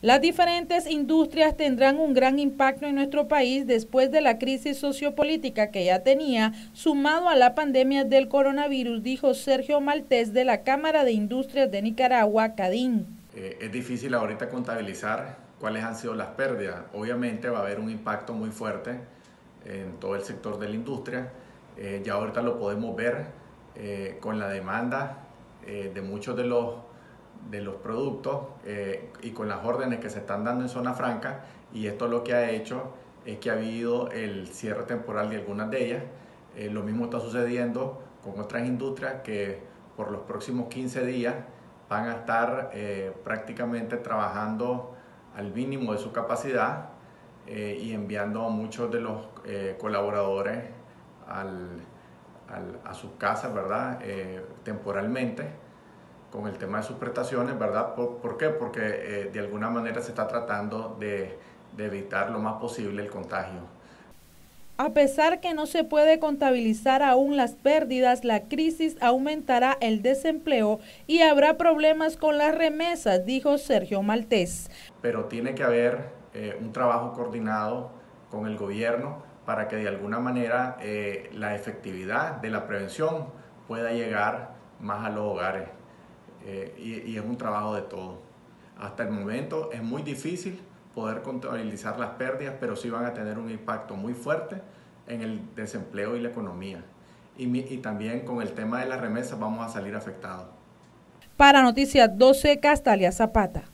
Las diferentes industrias tendrán un gran impacto en nuestro país después de la crisis sociopolítica que ya tenía, sumado a la pandemia del coronavirus, dijo Sergio Maltés de la Cámara de Industrias de Nicaragua, CADIN. Es difícil ahorita contabilizar cuáles han sido las pérdidas. Obviamente va a haber un impacto muy fuerte en todo el sector de la industria. Ya ahorita lo podemos ver con la demanda de muchos de los productos y con las órdenes que se están dando en zona franca, y esto lo que ha hecho es que ha habido el cierre temporal de algunas de ellas. Lo mismo está sucediendo con otras industrias que por los próximos 15 días van a estar prácticamente trabajando al mínimo de su capacidad y enviando a muchos de los colaboradores a sus casas, ¿verdad? Temporalmente, con el tema de sus prestaciones, ¿verdad? ¿Por qué? Porque de alguna manera se está tratando de evitar lo más posible el contagio. A pesar que no se puede contabilizar aún las pérdidas, la crisis aumentará el desempleo y habrá problemas con las remesas, dijo Sergio Maltés. Pero tiene que haber un trabajo coordinado con el gobierno para que de alguna manera la efectividad de la prevención pueda llegar más a los hogares. Y es un trabajo de todos. Hasta el momento es muy difícil poder contabilizar las pérdidas, pero sí van a tener un impacto muy fuerte en el desempleo y la economía. Y también con el tema de las remesas vamos a salir afectados. Para Noticias 12, Castalia Zapata.